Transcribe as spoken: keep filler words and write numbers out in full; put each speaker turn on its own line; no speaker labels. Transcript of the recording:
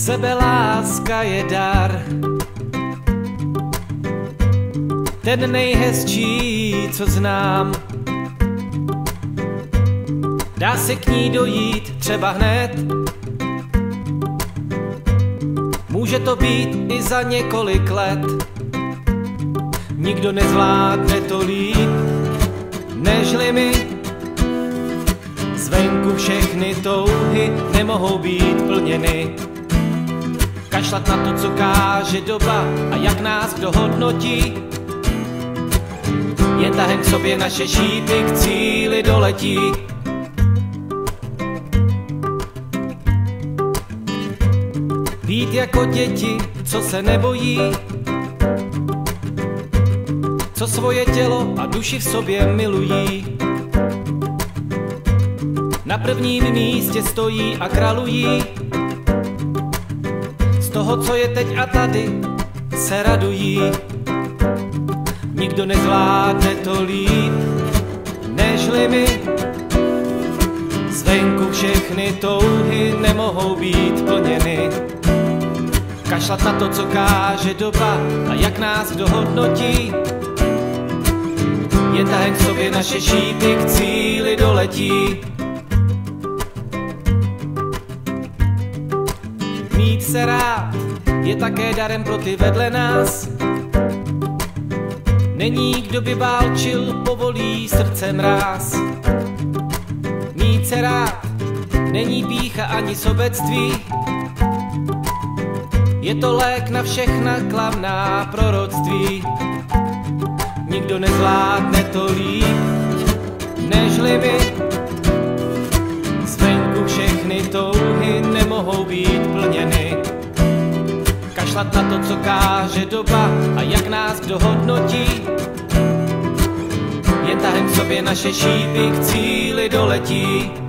Sebeláska je dar, ten nejhezčí, co znám. Dá se k ní dojít třeba hned, může to být i za několik let. Nikdo nezvládne to líp, nežli my. Zvenku všechny touhy nemohou být plněny. Kašlat na to, co káže doba a jak nás kdo hodnotí. Jen tahem k sobě naše šípy k cíli doletí. Být jako děti, co se nebojí, co svoje tělo a duši v sobě milují. Na prvním místě stojí a králují, z toho, co je teď a tady, se radují. Nikdo nezvládne to líp, nežli my. Zvenku všechny touhy nemohou být plněny. Kašlat na to, co káže doba a jak nás kdo hodnotí. Jen tahem k sobě naše šípy k cíli doletí. Mít se rád je také darem pro ty vedle nás. Není, kdo by válčil, povolí srdce mráz. Mít se rád není pýcha ani sobectví. Je to lék na všechna klamná proroctví. Nikdo nezvládne to líp, nežli my. Zvenku všechny touhy nemohou být plněny. Kašlat na to, co káže doba a jak nás kdo hodnotí. Jen tahem k sobě naše šípy k cíli doletí.